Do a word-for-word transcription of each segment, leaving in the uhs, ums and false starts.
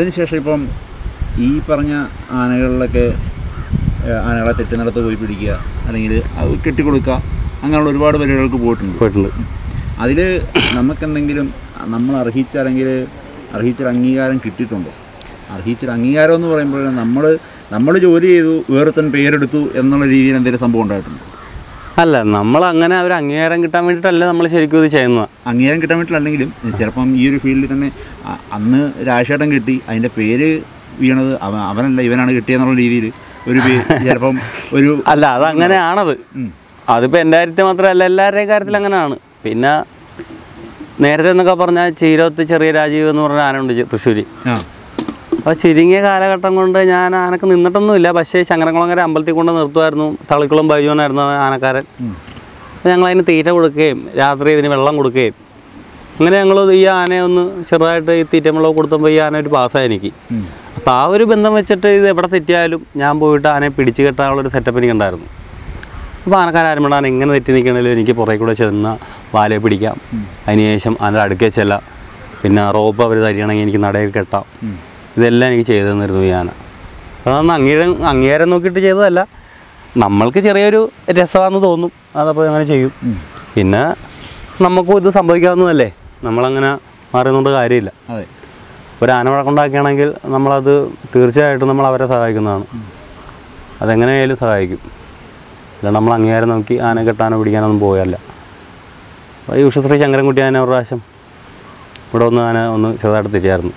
അതിനുശേഷം ഇപ്പം ഈ പറഞ്ഞ ആനകളിലൊക്കെ ആനകളെ തെറ്റുന്നിടത്ത് പോയി പിടിക്കുക അല്ലെങ്കിൽ അത് കെട്ടിക്കൊടുക്കുക അങ്ങനെയുള്ള ഒരുപാട് പരിപാടികൾക്ക് പോയിട്ടുണ്ട് പോയിട്ടുണ്ട് അതിൽ നമുക്കെന്തെങ്കിലും നമ്മൾ അർഹിച്ച അല്ലെങ്കിൽ അർഹിച്ചൊരു അംഗീകാരം കിട്ടിയിട്ടുണ്ടോ? അർഹിച്ചൊരു അംഗീകാരം എന്ന് പറയുമ്പോൾ നമ്മൾ നമ്മൾ ജോലി ചെയ്തു വേറൊരുത്തൻ പേരെടുത്തു എന്നുള്ള രീതിയിൽ എന്തെങ്കിലും സംഭവം ഉണ്ടായിട്ടുണ്ട്? അല്ല, നമ്മളങ്ങനെ ഒരു അംഗീകാരം കിട്ടാൻ വേണ്ടിയിട്ടല്ല നമ്മൾ ശരിക്കും ഇത് ചെയ്യുന്നത്. അംഗീകാരം കിട്ടാൻ വേണ്ടിയിട്ടല്ലെങ്കിലും ചിലപ്പം ഈ ഒരു ഫീൽഡിൽ തന്നെ അന്ന് രാജേട്ടൻ കിട്ടി, അതിൻ്റെ പേര് വീണത് അവ അവനല്ല ഇവനാണ് കിട്ടിയെന്നുള്ള രീതിയിൽ ഒരു ചിലപ്പം ഒരു അല്ല, അതങ്ങനെയാണത്. അതിപ്പോൾ എൻ്റെ കാര്യത്തിൽ മാത്രമല്ല, എല്ലാവരുടെയും കാര്യത്തിൽ അങ്ങനെയാണ്. പിന്നെ നേരത്തെ എന്നൊക്കെ പറഞ്ഞാൽ ചീരത്ത് ചെറിയ രാജീവ് എന്ന് പറഞ്ഞ ആനയുണ്ട് തൃശ്ശൂർ. അപ്പോൾ ചുരുങ്ങിയ കാലഘട്ടം കൊണ്ട് ഞാൻ ആനക്ക് നിന്നിട്ടൊന്നുമില്ല. പക്ഷേ ശങ്കരൻകുളങ്ങര അമ്പലത്തിൽ കൊണ്ട് നിർത്തുമായിരുന്നു. തളിക്കുളം ബൈജോനായിരുന്നു ആനക്കാരൻ. അപ്പോൾ ഞങ്ങളതിന് തീറ്റ കൊടുക്കുകയും രാത്രി ഇതിന് വെള്ളം കൊടുക്കുകയും അങ്ങനെ ഞങ്ങൾ ഈ ആനയെ ഒന്ന് ചെറുതായിട്ട് ഈ തീറ്റ വെള്ളം കൊടുത്തപ്പോൾ ഈ ആന ഒരു പാസ്സായി എനിക്ക്. അപ്പോൾ ആ ഒരു ബന്ധം വെച്ചിട്ട് ഇത് എവിടെ തെറ്റിയാലും ഞാൻ പോയിട്ട് ആനയെ പിടിച്ച് കെട്ടാനുള്ളൊരു സെറ്റപ്പ് എനിക്കുണ്ടായിരുന്നു. അപ്പോൾ ആനക്കാരും വേണ്ട, ആന എങ്ങനെ തെറ്റി നിൽക്കണമെങ്കിലും എനിക്ക് പുറകെ കൂടെ ചെന്ന് വാലയെ പിടിക്കാം. അതിനുശേഷം ആനയുടെ അടുക്കേ ചെല്ലാം. പിന്നെ റോപ്പ് അവർ തരികയാണെങ്കിൽ എനിക്ക് നടയിൽ കെട്ടാം. ഇതെല്ലാം എനിക്ക് ചെയ്തു തന്നിരുന്നു ഈ ആന. അതൊന്നും അംഗീകാരം അംഗീകാരം നോക്കിയിട്ട് ചെയ്തതല്ല, നമ്മൾക്ക് ചെറിയൊരു രസമാണെന്ന് തോന്നും, അതപ്പോൾ അങ്ങനെ ചെയ്യും. പിന്നെ നമുക്കും ഇത് സംഭവിക്കാവുന്നതല്ലേ, നമ്മളങ്ങനെ മാറുന്നതുകൊണ്ട് കാര്യമില്ല. ഒരു ആന വഴക്കുണ്ടാക്കുകയാണെങ്കിൽ നമ്മളത് തീർച്ചയായിട്ടും നമ്മൾ അവരെ സഹായിക്കുന്നതാണ്. അതെങ്ങനെയായാലും സഹായിക്കും. അല്ല നമ്മൾ അംഗീകാരം നോക്കി ആന കെട്ടാനോ പിടിക്കാനൊന്നും പോയല്ല. അപ്പോൾ ഈ ഉഷശ്രീ ശങ്കരൻകുട്ടി ആന ഒരു പ്രാവശ്യം ഇവിടെ ഒന്ന് ആന ഒന്ന് ചെറുതായിട്ട് തിരിയായിരുന്നു.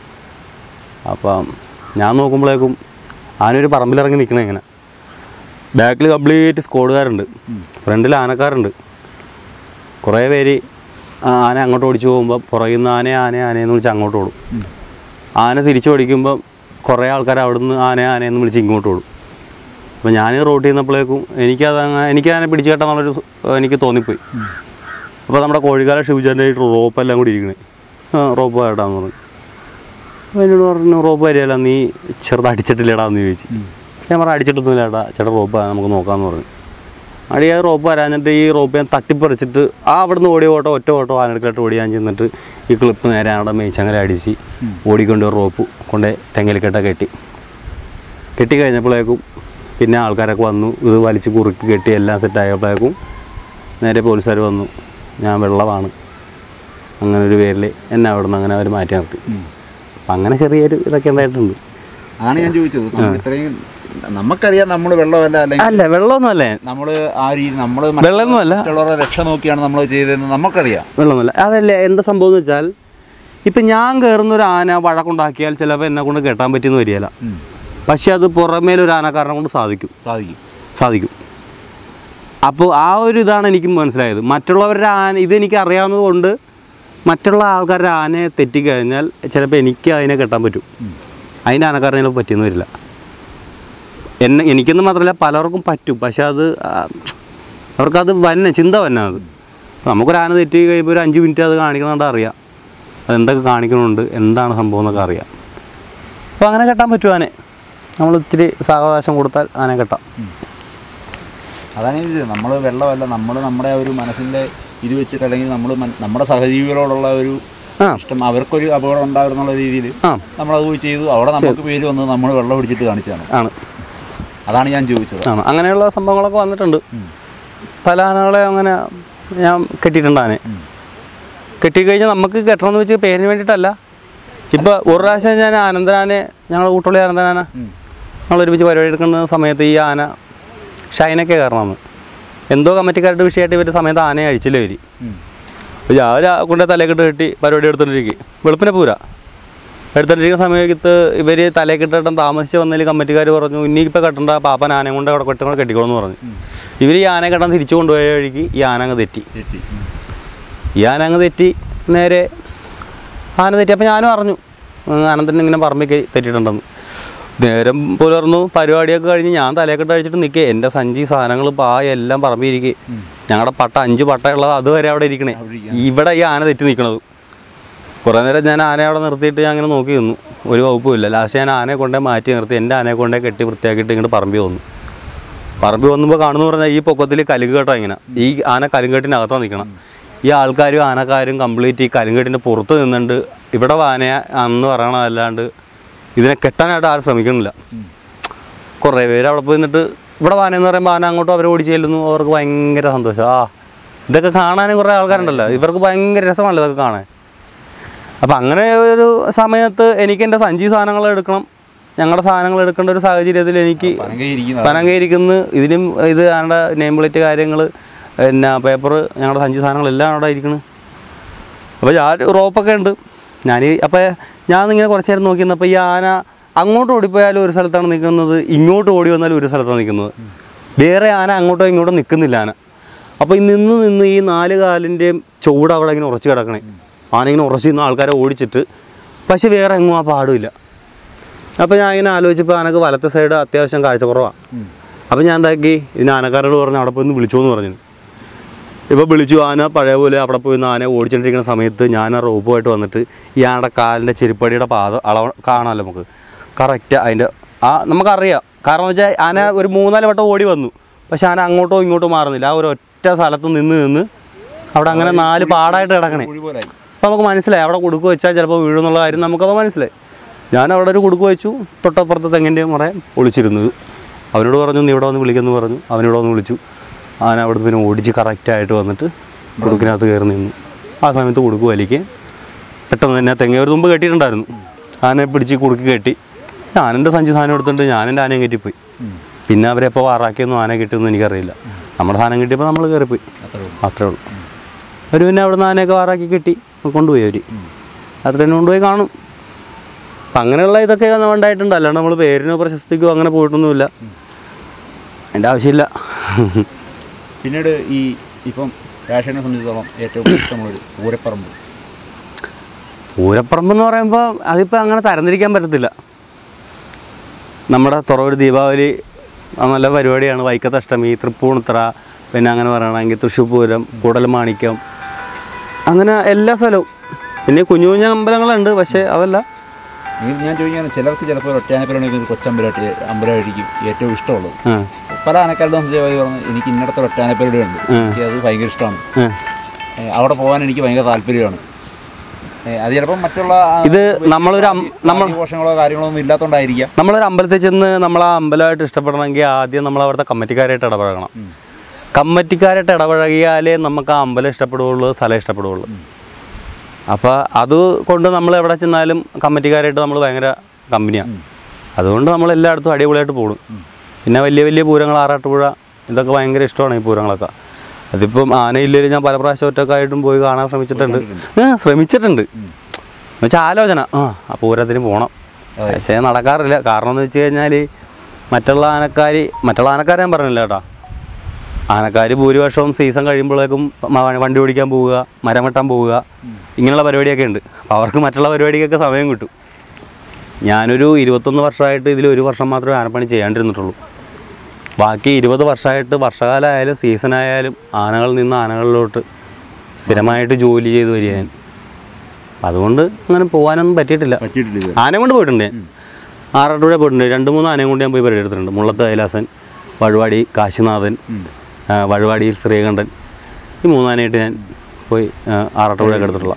അപ്പം ഞാൻ നോക്കുമ്പോഴേക്കും ആനൊരു പറമ്പിലിറങ്ങി നിൽക്കണേ ഇങ്ങനെ. ബാക്കിൽ കംപ്ലീറ്റ് സ്ക്വാഡുകാരുണ്ട്, ഫ്രണ്ടിൽ ആനക്കാരുണ്ട്. കുറേ പേര് ആന അങ്ങോട്ട് ഓടിച്ചു പോകുമ്പോൾ പുറകിൽ നിന്ന് ആന ആന ആനയെന്ന് വിളിച്ച് അങ്ങോട്ട് ഓടും. ആന തിരിച്ചു ഓടിക്കുമ്പം കുറേ ആൾക്കാർ അവിടെ നിന്ന് ആന ആനയെന്ന് വിളിച്ച് ഇങ്ങോട്ട് ഓടും. അപ്പോൾ ഞാൻ റോട്ടിൽ നിന്നപ്പോഴേക്കും എനിക്കത് എനിക്ക് ആനെ പിടിച്ചു കെട്ടാന്നുള്ളൊരു എനിക്ക് തോന്നിപ്പോയി. അപ്പോൾ നമ്മുടെ കോഴിക്കാല ഷിവചാൻ്റെ റോപ്പെല്ലാം കൂടി ഇരിക്കണേ. ആ റോപ്പ് കേട്ടാന്ന് പറഞ്ഞു. അപ്പോൾ എന്നോട് പറഞ്ഞു റോപ്പ് വരികയല്ല, നീ ചെറുത് അടിച്ചിട്ടില്ലേടാന്ന് ചോദിച്ചു. ഞാൻ പറഞ്ഞു അടിച്ചിട്ടൊന്നുമില്ല ചേട്ടാ, ചേട്ടാ റോപ്പ് നമുക്ക് നോക്കാമെന്ന് പറഞ്ഞു. അടിയാ റോപ്പ് വരാഞ്ഞിട്ട് ഈ റോപ്പ് ഞാൻ തട്ടിപ്പറിച്ചിട്ട് ആ അവിടുന്ന് ഓടിയ ഓട്ടോ ഒറ്റ ഓട്ടോ ആനടുക്കലായിട്ട് ഓടിയാൻ ചെന്നിട്ട് ഈ ക്ലിപ്പ് നേരെ അവിടെ മേച്ചങ്ങനെ അടിച്ച് ഓടിക്കൊണ്ട് റോപ്പ് കൊണ്ട് തെങ്ങലിക്കെട്ട കെട്ടി കെട്ടി കഴിഞ്ഞപ്പോഴേക്കും പിന്നെ ആൾക്കാരൊക്കെ വന്നു. ഇത് വലിച്ച് കുറുക്കി കെട്ടി എല്ലാം സെറ്റായപ്പോഴേക്കും നേരെ പോലീസുകാർ വന്നു. ഞാൻ വെള്ളമാണ് അങ്ങനെ ഒരു പേരിൽ എന്നെ അവിടെ നിന്ന് അങ്ങനെ അവർ മാറ്റി നിർത്തി. അപ്പം അങ്ങനെ ചെറിയൊരു ഇതൊക്കെ ഉണ്ടായിട്ടുണ്ട്. അതാണ് ഞാൻ ചോദിച്ചത്. ഇത്രയും നമുക്കറിയാം നമ്മൾ വെള്ളമല്ല, അല്ലെങ്കിൽ അല്ല വെള്ളമൊന്നുമല്ലേ നമ്മൾ ആ രീതി നമ്മൾ വെള്ളമൊന്നുമല്ല മറ്റുള്ളവരുടെ രക്ഷ നോക്കിയാണ് നമ്മൾ ചെയ്തതെന്ന് നമുക്കറിയാം. വെള്ളമൊന്നുമല്ല അതല്ലേ എന്താ സംഭവം എന്ന് വെച്ചാൽ, ഇപ്പം ഞാൻ കയറുന്ന ഒരു ആന വഴക്കുണ്ടാക്കിയാൽ ചിലപ്പോൾ എന്നെ കൊണ്ട് കെട്ടാൻ പറ്റിയെന്ന് വരികയില്ല. പക്ഷെ അത് പുറമേലൊരു ആനക്കാരനെ കൊണ്ട് സാധിക്കും സാധിക്കും സാധിക്കും അപ്പോൾ ആ ഒരു ഇതാണ് എനിക്ക് മനസ്സിലായത്. മറ്റുള്ളവരുടെ ആന ഇതെനിക്ക് അറിയാവുന്നത് കൊണ്ട് മറ്റുള്ള ആൾക്കാരുടെ ആനയെ തെറ്റിക്കഴിഞ്ഞാൽ ചിലപ്പോൾ എനിക്ക് അതിനെ കെട്ടാൻ പറ്റും, അതിൻ്റെ ആനക്കാരനെ ചിലപ്പോൾ പറ്റിയെന്ന് വരില്ല. എന്നെ എനിക്കെന്ന് മാത്രമല്ല പലർക്കും പറ്റും. പക്ഷെ അത് അവർക്കത് വന്നെ ചിന്ത വന്നെ. അത് നമുക്കൊരു ആന തെറ്റി കഴിയുമ്പോൾ ഒരു അഞ്ച് മിനിറ്റ് അത് കാണിക്കണമെന്ന് അറിയാം, അതെന്തൊക്കെ കാണിക്കണമുണ്ട് എന്താണ് സംഭവം എന്നൊക്കെ അറിയാം. അപ്പോൾ അങ്ങനെ കെട്ടാൻ പറ്റും ആനെ. നമ്മൾ ഇത്തിരി സാവകാശം കൊടുത്താൽ ആനെ കെട്ടാം. അതാണ് നമ്മൾ വെള്ളമല്ല, നമ്മൾ നമ്മുടെ ഒരു മനസ്സിൻ്റെ ഇത് വെച്ചിട്ട് അല്ലെങ്കിൽ നമ്മൾ നമ്മുടെ സഹജീവികളോടുള്ള ഒരു ഇഷ്ടം, അവർക്കൊരു അപകടം ഉണ്ടാകുന്നുള്ള രീതിയിൽ നമ്മളത് പോയി ചെയ്തു. അവിടെ നമുക്ക് പേര് വന്നത് നമ്മൾ വെള്ളം പിടിച്ചിട്ട് കാണിച്ചാണ് ആണ്. അതാണ് ഞാൻ ചോദിച്ചത്. ആണ് അങ്ങനെയുള്ള സംഭവങ്ങളൊക്കെ വന്നിട്ടുണ്ട്. പല ആനകളെ അങ്ങനെ ഞാൻ കെട്ടിയിട്ടുണ്ട്. ആനെ കെട്ടിക്കഴിഞ്ഞാൽ നമുക്ക് കെട്ടണമെന്ന് വെച്ച് പേരിന് വേണ്ടിയിട്ടല്ല. ഇപ്പോൾ ഒരു പ്രാവശ്യം ഞാൻ അനന്തനാനെ ഞങ്ങൾ കൂട്ടുള്ളി അനന്തനാന ഞങ്ങൾ ഒരുമിച്ച് പരിപാടി എടുക്കുന്ന സമയത്ത് ഈ ആന ഷൈനൊക്കെ കയറണമെന്ന് എന്തോ കമ്മിറ്റിക്കാരുടെ വിഷയമായിട്ട് ഇവർ സമയത്ത് ആനയെ അഴിച്ചില്ല വരി. അപ്പോൾ ഞാൻ കൊണ്ടേ തലക്കെട്ട് കെട്ടി പരിപാടി എടുത്തോണ്ടിരിക്കും. വെളുപ്പിനെ പൂര എടുത്തോണ്ടിരിക്കുന്ന സമയത്ത് ഇവർ തലക്കെട്ടിട്ടും താമസിച്ച് വന്നതിൽ കമ്മിറ്റിക്കാർ പറഞ്ഞു ഇനിയിപ്പോൾ കെട്ടണ്ട, പാപ്പൻ ആനയും കൊണ്ട് അവിടെ കെട്ടുകൊണ്ട് കെട്ടിക്കോളെന്ന് പറഞ്ഞു. ഇവർ ഈ ആനയെ കെട്ടാൻ തിരിച്ചു കൊണ്ടുപോയ വഴിക്ക് ഈ ആന അങ്ങ് തെറ്റി ഈ ആന അങ്ങ് തെറ്റി നേരെ ആന തെറ്റി. അപ്പോൾ ഞാനും അറിഞ്ഞു അനന്തൻ ഇങ്ങനെ പറമ്പിൽ തെറ്റിയിട്ടുണ്ടെന്ന്. നേരം പുലർന്നു പരിപാടിയൊക്കെ കഴിഞ്ഞ് ഞാൻ തലക്കെട്ട് അഴിച്ചിട്ട് നിൽക്കേ, എൻ്റെ സഞ്ചി സാധനങ്ങൾ പായ എല്ലാം പറമ്പിരിക്കേ. ഞങ്ങളുടെ പട്ട അഞ്ച് പട്ടയുള്ളത് അതുവരെ അവിടെ ഇരിക്കണേ. ഇവിടെ ഈ ആന തെറ്റി നിൽക്കണത്. കുറേ നേരം ഞാൻ ആനയെ അവിടെ നിർത്തിയിട്ട് ഞാൻ അങ്ങനെ നോക്കി നിന്നു, ഒരു വകുപ്പുമില്ല. ലാസ്റ്റ് ഞാൻ ആനയെ കൊണ്ടേ മാറ്റി നിർത്തി എൻ്റെ ആനയെ കൊണ്ടേ കെട്ടി വൃത്തിയാക്കിയിട്ട് ഇങ്ങോട്ട് പറമ്പി വന്നു. പറമ്പി വന്നുമ്പോൾ കാണുന്നു പറഞ്ഞാൽ ഈ പൊക്കത്തിൽ കലുങ്കേട്ടോ ഇങ്ങനെ ഈ ആന കലുങ്കേട്ടിനകത്താണ് നിൽക്കണം. ഈ ആൾക്കാരും ആനക്കാരും കംപ്ലീറ്റ് ഈ കലുങ്കേട്ടിൻ്റെ പുറത്ത് നിന്നുണ്ട് ഇവിടെ ആനയെ അന്ന് പറയണതല്ലാണ്ട് ഇതിനെ കെട്ടാനായിട്ട് ആരും ശ്രമിക്കണില്ല. കുറേ പേര് അവിടെ പോയി നിന്നിട്ട് ഇവിടെ ആനയെന്ന് പറയുമ്പോൾ ആന അങ്ങോട്ടും അവർ ഓടിച്ച് ചെല്ലുന്നു. അവർക്ക് ഭയങ്കര സന്തോഷം. ആ ഇതൊക്കെ കാണാനും കുറേ ആൾക്കാരുണ്ടല്ലോ, ഇവർക്ക് ഭയങ്കര രസമാണല്ലോ ഇതൊക്കെ കാണാൻ. അപ്പം അങ്ങനെ ഒരു സമയത്ത് എനിക്ക് എൻ്റെ സഞ്ചി സാധനങ്ങൾ എടുക്കണം, ഞങ്ങളുടെ സാധനങ്ങൾ എടുക്കേണ്ട ഒരു സാഹചര്യത്തിൽ എനിക്ക് പനങ്കയിരിക്കുന്നു. ഇതിലും ഇത് ഞങ്ങളുടെ നെയിം പ്ലേറ്റ് കാര്യങ്ങൾ പിന്നെ പേപ്പർ ഞങ്ങളുടെ സഞ്ചി സാധനങ്ങളെല്ലാം അവിടെ ഇരിക്കുന്നു. അപ്പോൾ ഞാൻ റോപ്പൊക്കെ ഉണ്ട്. ഞാൻ അപ്പോൾ ഞാൻ ഇങ്ങനെ കുറച്ച് നേരം നോക്കി നിന്നപ്പോൾ ഈ ആന അങ്ങോട്ട് ഓടിപ്പോയാലും ഒരു സ്ഥലത്താണ് നിൽക്കുന്നത്, ഇങ്ങോട്ട് ഓടി വന്നാലും ഒരു സ്ഥലത്താണ് നിൽക്കുന്നത്. വേറെ ആന അങ്ങോട്ടോ ഇങ്ങോട്ടോ നിൽക്കുന്നില്ല ആന. അപ്പോൾ ഈ നിന്ന് നിന്ന് ഈ നാല് കാലിൻ്റെയും ചുവട് അവിടെ ഇങ്ങനെ ഉറച്ച് കിടക്കണേ. ആന ഇങ്ങനെ ഉറച്ച് നിന്ന് ആൾക്കാരെ ഓടിച്ചിട്ട്, പക്ഷെ വേറെ എങ്ങും ആ പാടുമില്ല. അപ്പോൾ ഞാൻ ഇങ്ങനെ ആലോചിച്ചപ്പോൾ ആനക്ക് വലത്തെ സൈഡ് അത്യാവശ്യം കാഴ്ച കുറവാണ്. അപ്പോൾ ഞാൻ എന്താക്കി, ഇതിന് ആനക്കാരോട് പറഞ്ഞ് അവിടെ പോയി ഒന്ന് വിളിച്ചോ എന്ന് പറഞ്ഞു. ഇപ്പോൾ വിളിച്ചു. ആന പഴയ പോലെ അവിടെ പോയി നിന്ന് ആന ഓടിച്ചിട്ടിരിക്കുന്ന സമയത്ത് ഞാൻ ആ റോപ്പുമായിട്ട് വന്നിട്ട് ഈ ആനയുടെ കാലിൻ്റെ ചെരുപ്പടിയുടെ പാത അളവ് കാണാമല്ലോ നമുക്ക് കറക്റ്റ്. അതിൻ്റെ ആ നമുക്കറിയാം. കാരണം എന്ന് വെച്ചാൽ ആന ഒരു മൂന്നാല് വട്ടം ഓടി വന്നു, പക്ഷെ ആന അങ്ങോട്ടോ ഇങ്ങോട്ടോ മാറുന്നില്ല. ആ ഒരു ഒറ്റ സ്ഥലത്ത് നിന്ന് നിന്ന് അവിടെ അങ്ങനെ നാല് പാടായിട്ട് കിടക്കണേ. അപ്പോൾ നമുക്ക് മനസ്സിലായി അവിടെ കുടുക്ക് വെച്ചാൽ ചിലപ്പോൾ വീഴുന്നുള്ള കാര്യം നമുക്കപ്പോൾ മനസ്സിലായി. ഞാൻ അവിടെ ഒരു കുടുക്ക് വെച്ചു, തൊട്ടപ്പുറത്ത് തെങ്ങിൻ്റെ മുറ ഒളിച്ചിരുന്നത്. അവനോട് പറഞ്ഞു നീ ഇവിടെ വന്ന് വിളിക്കുമെന്ന് പറഞ്ഞു. അവനോട് വന്ന് വിളിച്ചു. ആന അവിടുന്ന് പിന്നെ ഓടിച്ച് കറക്റ്റായിട്ട് വന്നിട്ട് കുടുക്കിനകത്ത് കയറി നിന്നു. ആ സമയത്ത് കുടുക്ക് വലിക്ക് പെട്ടെന്ന് തന്നെ തെങ്ങ ഒരു തുമ്പ് കെട്ടിയിട്ടുണ്ടായിരുന്നു. ആനയെ പിടിച്ച് കുടുക്കി കെട്ടി ഞാനെൻ്റെ സഞ്ചി സാധനം എടുത്തിട്ട് ഞാനെൻ്റെ ആനയും കെട്ടിപ്പോയി. പിന്നെ അവരെപ്പോൾ വാറാക്കിയൊന്നും ആന കിട്ടുമെന്ന് എനിക്കറിയില്ല. നമ്മുടെ സാധനം കിട്ടിയപ്പോൾ നമ്മൾ കയറിപ്പോയി, അത്രേ ഉള്ളൂ. അവർ പിന്നെ അവിടെ നിന്ന് ആനയൊക്കെ വാറാക്കി കെട്ടി കൊണ്ടുപോയി. അവർ അത്ര തന്നെ കൊണ്ടുപോയി കാണും. അപ്പം അങ്ങനെയുള്ള ഇതൊക്കെ ഉണ്ടായിട്ടുണ്ട്. അല്ലാണ്ട് നമ്മൾ പേരിനോ പ്രശസ്തിക്കോ അങ്ങനെ പോയിട്ടൊന്നുമില്ല. അതിൻ്റെ ആവശ്യമില്ല. പിന്നീട് ഈ ഇപ്പം രാഷ്ട്രീയനെ സംബന്ധിച്ചിടത്തോളം ഏറ്റവും ഇഷ്ടമുള്ളൊരു പൂരപ്പറമ്പ്. പൂരപ്പറമ്പെന്ന് പറയുമ്പോൾ അതിപ്പോൾ അങ്ങനെ തരംതിരിക്കാൻ പറ്റത്തില്ല. നമ്മുടെ തുറവൂർ ദീപാവലി നല്ല പരിപാടിയാണ്. വൈക്കത്തെ അഷ്ടമി, തൃപ്പൂണിത്തറ, പിന്നെ അങ്ങനെ പറയുകയാണെങ്കിൽ തൃശ്ശൂർ പൂരം, കൂടൽമാണിക്യം, അങ്ങനെ എല്ലാ സ്ഥലവും. പിന്നെ കുഞ്ഞു കുഞ്ഞു അമ്പലങ്ങളുണ്ട്, പക്ഷേ അതല്ല ഞാൻ ചോദിക്കാൻ ചിലർക്ക് ചിലപ്പോൾ ഒറ്റയാനപ്പരണെങ്കിൽ കൊച്ചമ്പലമായിട്ട് അമ്പലമായിരിക്കും ഏറ്റവും ഇഷ്ടമുള്ളത്. പല ആനക്കാരുടെ സംശയമായി പറഞ്ഞു എനിക്ക് ഇന്നടത്തെ ഒറ്റയാനപ്പരയുടെ ഉണ്ട്, എനിക്ക് അത് ഭയങ്കര ഇഷ്ടമാണ്, അവിടെ പോകാൻ എനിക്ക് ഭയങ്കര താല്പര്യമാണ്. അത് ചിലപ്പം മറ്റുള്ള ഇത് നമ്മളൊരു നമ്മൾ ദോഷങ്ങളോ കാര്യങ്ങളോ ഒന്നും ഇല്ലാത്തതുകൊണ്ടായിരിക്കാം. നമ്മളൊരു അമ്പലത്തിൽ ചെന്ന് നമ്മൾ ആ അമ്പലമായിട്ട് ഇഷ്ടപ്പെടണമെങ്കിൽ ആദ്യം നമ്മൾ അവിടുത്തെ കമ്മിറ്റിക്കാരായിട്ട് ഇടപഴകണം. കമ്മിറ്റിക്കാരായിട്ട് ഇടപഴകിയാലേ നമുക്ക് ആ അമ്പലം ഇഷ്ടപ്പെടുകയുള്ളൂ, സ്ഥലം ഇഷ്ടപ്പെടുകയുള്ളൂ. അപ്പോൾ അതുകൊണ്ട് നമ്മൾ എവിടെ ചെന്നാലും കമ്മിറ്റിക്കാരായിട്ട് നമ്മൾ ഭയങ്കര കമ്പനിയാണ്. അതുകൊണ്ട് നമ്മൾ എല്ലായിടത്തും അടിപൊളിയായിട്ട് പോകും. പിന്നെ വലിയ വലിയ പൂരങ്ങൾ, ആറാട്ടുപുഴ, ഇതൊക്കെ ഭയങ്കര ഇഷ്ടമാണ് ഈ പൂരങ്ങളൊക്കെ. അതിപ്പം ആനയില്ലെങ്കിൽ ഞാൻ പല പ്രാവശ്യം ഒറ്റക്കായിട്ടും പോയി കാണാൻ ശ്രമിച്ചിട്ടുണ്ട്. ശ്രമിച്ചിട്ടുണ്ട് എന്നുവെച്ചാൽ ആലോചന ആ ആ പൂരത്തിന് പോകണം, പക്ഷേ നടക്കാറില്ല. കാരണം എന്ന് വെച്ച് കഴിഞ്ഞാൽ മറ്റുള്ള ആനക്കാർ മറ്റുള്ള ആനക്കാർ ഞാൻ പറഞ്ഞില്ല കേട്ടോ. ആനക്കാർ ഭൂരിപക്ഷവും സീസൺ കഴിയുമ്പോഴേക്കും വണ്ടി ഓടിക്കാൻ പോവുക, മരം വെട്ടാൻ പോവുക, ഇങ്ങനെയുള്ള പരിപാടിയൊക്കെ ഉണ്ട്. അപ്പോൾ അവർക്ക് മറ്റുള്ള പരിപാടിക്കൊക്കെ സമയം കിട്ടും. ഞാനൊരു ഇരുപത്തൊന്ന് വർഷമായിട്ട് ഇതിൽ ഒരു വർഷം മാത്രമേ ആനപ്പണി ചെയ്യാണ്ടിരുന്നിട്ടുള്ളൂ. ബാക്കി ഇരുപത് വർഷമായിട്ട് വർഷകാലമായാലും സീസണായാലും ആനകളിൽ നിന്ന് ആനകളിലോട്ട് സ്ഥിരമായിട്ട് ജോലി ചെയ്ത് വരിക ഞാൻ. അതുകൊണ്ട് അങ്ങനെ പോകാനൊന്നും പറ്റിയിട്ടില്ല. ആന കൊണ്ട് പോയിട്ടുണ്ട് ഞാൻ. ആറാട്ടുപുഴ പോയിട്ടുണ്ട്. രണ്ട് മൂന്ന് ആനയും കൊണ്ട് ഞാൻ പോയി പരിപാടി എടുത്തിട്ടുണ്ട്. മുള്ളത്ത് കൈലാസൻ, വഴുവാടി കാശിനാഥൻ, വഴുവാടിയിൽ ശ്രീകണ്ഠൻ, ഈ മൂന്നാനായിട്ട് ഞാൻ പോയി ആറാട്ടുപുഴയൊക്കെ എടുത്തിട്ടുള്ള.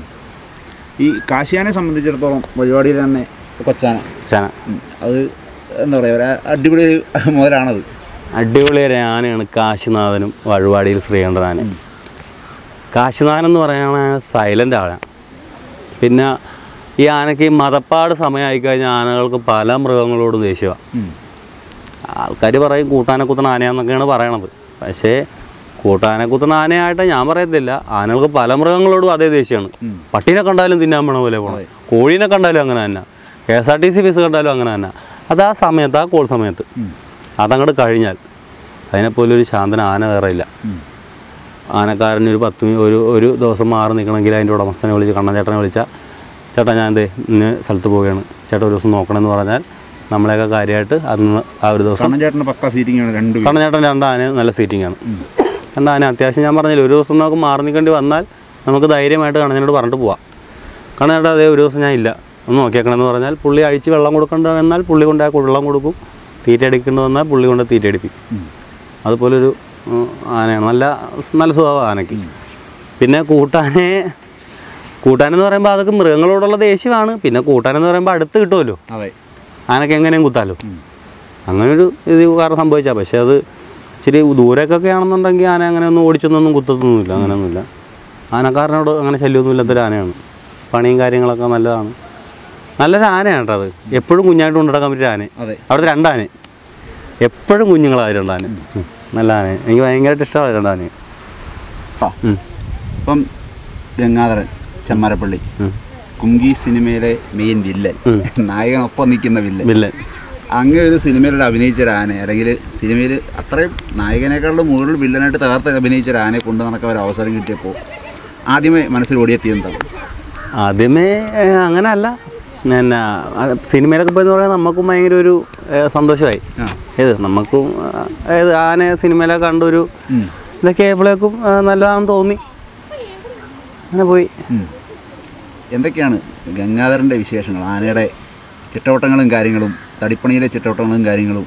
ഈ കാശിയാനെ സംബന്ധിച്ചിടത്തോളം വഴിപാടിയിൽ തന്നെ കൊച്ചാന ചാന അത് എന്താ പറയുക ഒരു അടിപൊളി മുതലാണത്. അടിപൊളി ഒരു ആനയാണ് കാശിനാഥനും വഴുവാടിയിൽ ശ്രീകണ്ഠൻ ആന. കാശിനാഥൻ എന്ന് പറയുകയാണെങ്കിൽ സൈലൻ്റ് ആന. പിന്നെ ഈ ആനയ്ക്ക് മതപ്പാട് സമയമായി കഴിഞ്ഞാൽ ആനകൾക്ക് പല മൃഗങ്ങളോടും ദേഷ്യമാണ്. ആൾക്കാർ പറയും കൂട്ടാനെ കുത്തണ ആനയാന്നൊക്കെയാണ് പറയണത്. പക്ഷേ കൂട്ടാനെ കുത്തണ ആനയായിട്ട് ഞാൻ പറയത്തില്ല. ആനകൾക്ക് പല മൃഗങ്ങളോടും അതേ ദേഷ്യമാണ്. പട്ടീനെ കണ്ടാലും തിന്നാൻ പോണ പോലെ പോകണം, കോഴീനെ കണ്ടാലും അങ്ങനെ തന്നെ, K S R T C bus കണ്ടാലും അങ്ങനെ തന്നെ. അത് ആ സമയത്ത്, ആ കോൾ സമയത്ത് അതങ്ങോട്ട് കഴിഞ്ഞാൽ അതിനെപ്പോലെ ഒരു ശാന്തന ആന വേറെയില്ല. ആനക്കാരന് ഒരു പത്ത് ഒരു ഒരു ദിവസം മാറി നിൽക്കണമെങ്കിൽ അതിൻ്റെ ഉടമസ്ഥനെ വിളിച്ച് കണ്ണൻ ചേട്ടനെ വിളിച്ചാൽ ചേട്ടാ ഞാൻ എന്തേ ഇന്ന സ്ഥലത്ത് പോവുകയാണ്, ചേട്ടാ ഒരു ദിവസം നോക്കണമെന്ന് പറഞ്ഞാൽ നമ്മളെയൊക്കെ കാര്യമായിട്ട് അന്ന് ആ ഒരു ദിവസം കണ്ണൻ പക്ക സീറ്റിംഗാണ്. രണ്ട് കണ്ണൻ ചേട്ടൻ രണ്ടാന നല്ല സീറ്റിംഗാണ്. രണ്ടാന അത്യാവശ്യം ഞാൻ പറഞ്ഞില്ല ഒരു ദിവസം നമുക്ക് മാറി നിൽക്കേണ്ടി വന്നാൽ നമുക്ക് ധൈര്യമായിട്ട് കണ്ണനോട് പറഞ്ഞിട്ട് പോവാം. കണ്ണൻ ചേട്ടാ അതേ ഒരു ദിവസം ഞാൻ ഇല്ല ഒന്ന് നോക്കിയേക്കണമെന്ന് പറഞ്ഞാൽ പുള്ളി അഴിച്ച് വെള്ളം കൊടുക്കേണ്ട വന്നാൽ പുള്ളി കൊണ്ട് ആ വെള്ളം കൊടുക്കും, തീറ്റ അടിക്കേണ്ടി വന്നാൽ പുള്ളി കൊണ്ട് തീറ്റ അടിപ്പിക്കും. അതുപോലൊരു ആനയാണ്. നല്ല നല്ല സ്വഭാവം ആനയ്ക്ക്. പിന്നെ കൂട്ടാനെ കൂട്ടാനെന്ന് പറയുമ്പോൾ അതൊക്കെ മൃഗങ്ങളോടുള്ള ദേഷ്യമാണ്. പിന്നെ കൂട്ടാനെന്ന് പറയുമ്പോൾ അടുത്ത് കിട്ടുമല്ലോ, ആനക്ക് എങ്ങനെയും കുത്താലോ. അങ്ങനൊരു ഇത് കാരണം സംഭവിച്ചാൽ. പക്ഷേ അത് ഇച്ചിരി ദൂരേക്കൊക്കെ ആണെന്നുണ്ടെങ്കിൽ ആന അങ്ങനെ ഒന്നും ഓടിച്ചൊന്നും കുത്തൊന്നുമില്ല, അങ്ങനെയൊന്നുമില്ല. ആനക്കാരനോട് അങ്ങനെ ശല്യമൊന്നും ഇല്ലാത്തൊരു ആനയാണ്. പണിയും കാര്യങ്ങളൊക്കെ നല്ലതാണ്. നല്ലൊരു ആനയാണ് കേട്ടോ അത്. എപ്പോഴും കുഞ്ഞായിട്ട് കൊണ്ടുനടക്കാൻ പറ്റിയ ആന. അവിടുത്തെ രണ്ടാന എപ്പോഴും കുഞ്ഞുങ്ങളായി രണ്ടാന. നല്ല ആന, എനിക്ക് ഭയങ്കരമായിട്ട് ഇഷ്ടമാണ് രണ്ടാന. ഇപ്പം ഗംഗാധരൻ ചെമ്മാരപ്പള്ളി കുങ്കി സിനിമയിലെ മെയിൻ വില്ലൻ, നായകനൊപ്പം നിൽക്കുന്ന വില്ലൻ വില്ലൻ അങ്ങനെ ഒരു സിനിമയിലൂടെ അഭിനയിച്ച ഒരു ആന, അല്ലെങ്കിൽ സിനിമയിൽ അത്രയും നായകനേക്കാളും മുകളിൽ വില്ലനായിട്ട് തകർത്ത് അഭിനയിച്ച ഒരു ആനയെ കൊണ്ട് നടക്കാൻ ഒരു അവസരം കിട്ടിയപ്പോൾ ആദ്യമേ മനസ്സിൽ ഓടിയെത്തിയെന്താണ്? ആദ്യമേ അങ്ങനെ അല്ല, പിന്നെ സിനിമയിലൊക്കെ പോയെന്ന് പറയാൻ നമുക്കും ഭയങ്കര ഒരു സന്തോഷമായി. ഏത് നമുക്കും ഏത് ആന സിനിമയിലൊക്കെ കണ്ടൊരു ഇതൊക്കെ ആയപ്പോഴേക്കും നല്ലതാണെന്ന് തോന്നി, അങ്ങനെ പോയി. എന്തൊക്കെയാണ് ഗംഗാധരൻ്റെ വിശേഷങ്ങൾ? ആനയുടെ ചിട്ടവട്ടങ്ങളും കാര്യങ്ങളും, തടിപ്പണിയിലെ ചിട്ടവട്ടങ്ങളും കാര്യങ്ങളും.